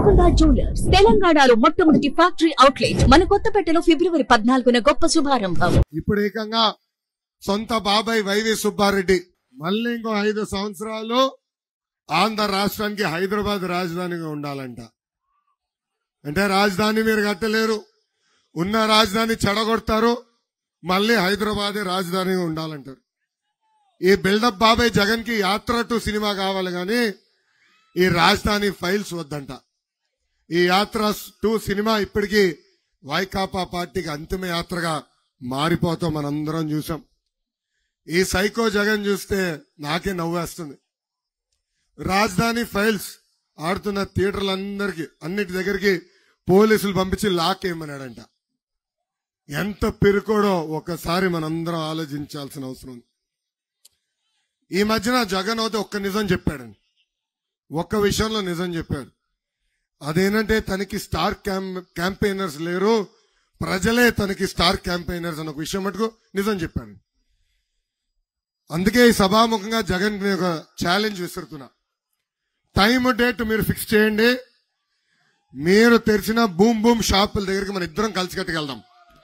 Golconda jewellers తెలంగాణలో మొట్టమొదటి factory outlet మన కొత్తపేటలో ఫిబ్రవరి 14న గొప్ప శుభారంభం. ఇప్పుడు ఏకంగా సొంత బాబాయ్ వైవి సుబ్బారెడ్డి మళ్ళీ ఇంకో 5 సంవత్సరాలు ఆంధ్ర రాష్ట్రానికి హైదరాబాద్ రాజధానిగా ఉండాలంట. అంటే రాజధాని మీరు కట్టలేరు, ఉన్న రాజధాని చెడగొడతారు, మళ్ళీ హైదరాబాదే రాజధానిగా ఉండాలంటారు. ఈ బిల్డప్ బాబాయ్ జగన్ కి యాత్ర టు సినిమా కావాలి గాని ఈ రాజధాని ఫైల్స్ వద్దంట. ఈ యాత్ర టు సినిమా ఇప్పటికీ వైకాపా పార్టీకి అంతిమ యాత్రగా మారిపోతాం మనందరం చూసాం. ఈ సైకో జగన్ చూస్తే నాకే నవ్వేస్తుంది. రాజధాని ఫైల్స్ ఆడుతున్న థియేటర్లందరికీ అన్నిటి దగ్గరికి పోలీసులు పంపించి లాక్ ఏమన్నాడంట. ఎంత పెరుకోడో ఒకసారి మనందరం ఆలోచించాల్సిన అవసరం ఉంది. ఈ మధ్యన జగన్ అయితే ఒక్క నిజం చెప్పాడండి, ఒక్క విషయంలో నిజం చెప్పాడు. అదేంటంటే తనకి స్టార్ క్యాంపెయినర్స్ లేరు, ప్రజలే తనకి స్టార్ క్యాంపెయినర్స్ అన్న ఒక విషయం మటుకు నిజం చెప్పాడు. అందుకే ఈ సభాముఖంగా జగన్ ఒక ఛాలెంజ్ విసురుతున్నా. టైం డేట్ మీరు ఫిక్స్ చేయండి. మీరు తెరిచిన బూమ్ బూమ్ షాపుల దగ్గరికి మన ఇద్దరం కలిసికట్టుకెళ్దాం,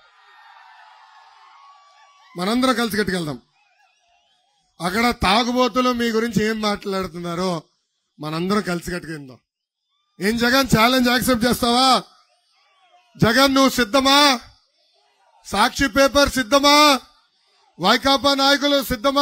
మనందరం కలిసికట్టుకెళ్దాం. అక్కడ తాగుబోతులు మీ గురించి ఏం మాట్లాడుతున్నారో మనందరం కలిసికట్టుకెళ్దాం. ఏం జగన్ ఛాలెంజ్ యాక్సెప్ట్ చేస్తావా? జగన్ నువ్వు సిద్ధమా? సాక్షి పేపర్ సిద్ధమా? వైకాపా నాయకులు సిద్ధమా?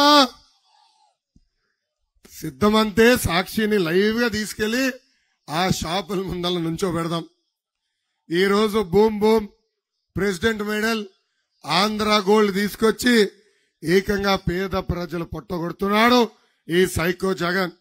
సిద్ధమంటే సాక్షిని లైవ్ గా తీసుకెళ్లి ఆ షాపుల ముందల నుంచో పెడదాం. ఈ రోజు boom boom president medal Andhra gold తీసుకొచ్చి ఏకంగా పేద ప్రజలు పొట్టగొడుతున్నాడు ఈ సైకో జగన్.